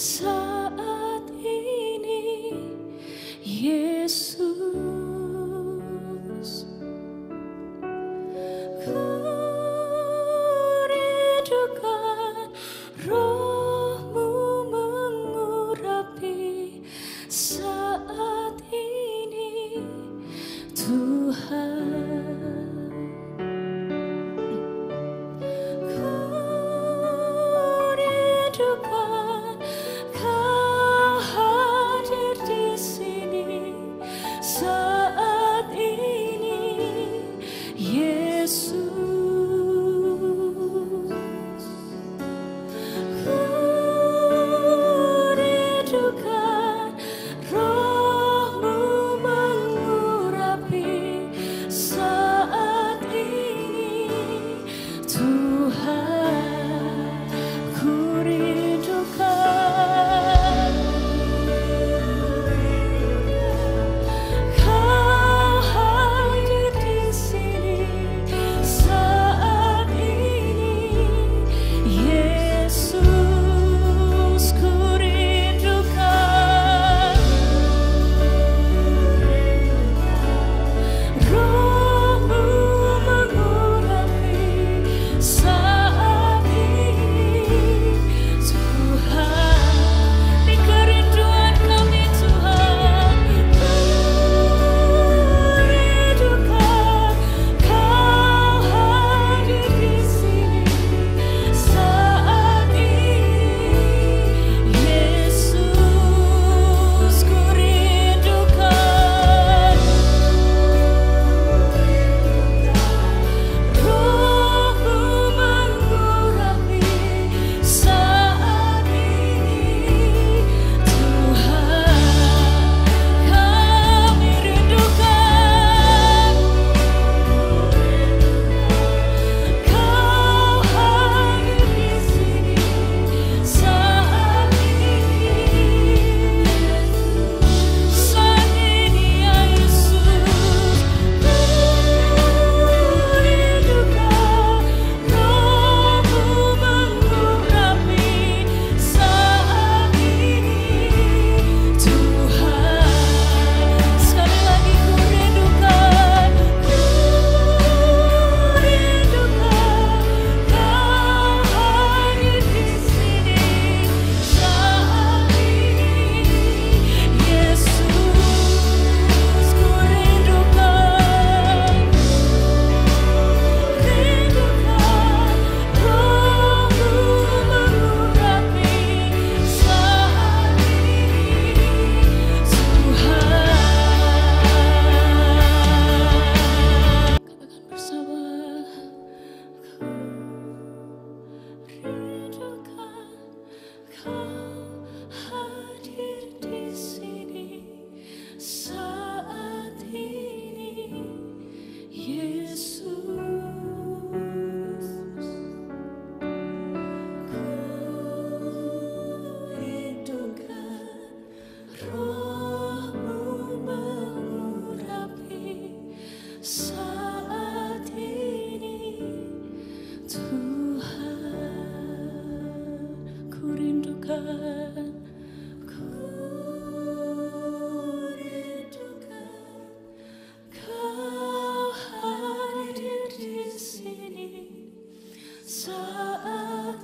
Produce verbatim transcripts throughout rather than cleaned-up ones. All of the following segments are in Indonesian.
saat ini, Yesus. Ku rindukan Roh-Mu mengurapi saat ini, Tuhan. Ku rindukan Kau hadir di sini saat ini, Yesus. Ku rindukan Roh-Mu mengurapi saat ini, Tuhan. Ku rindukan Kau hadir di sini saat ini, Yesus. Ku rindukan Roh-Mu mengurapi saat ini, Tuhan. Di kerinduan kami, Tuhan, ku rindukan Kau hadir di sini saat ini, Yesus. Ku rindukan Roh-Mu mengurapi saat ini, Tuhan. Kami rindukan Kau hadir di sini saat ini, saat ini, ya Yesus. Ku rindukan Roh-Mu mengurapi saat ini, Tuhan. Sekali lagi ku rindukan, ku rindukan Kau hadir di sini saat ini, Yesus. Ku rindukan, rindukan Roh-Mu mengurapi saat ini, Tuhan. Katakan bersama, ku rindukan Kau hadir di sini saat ini, Yesus. Ku rindukan Roh-Mu mengurapi saat ini, Tuhan. Ku rindukan, ku rindukan Kau hadir di sini saat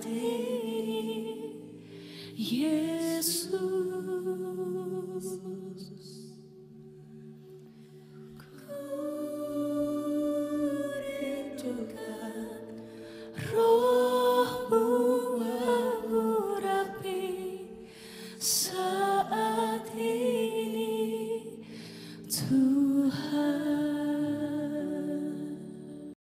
ini, Yesus.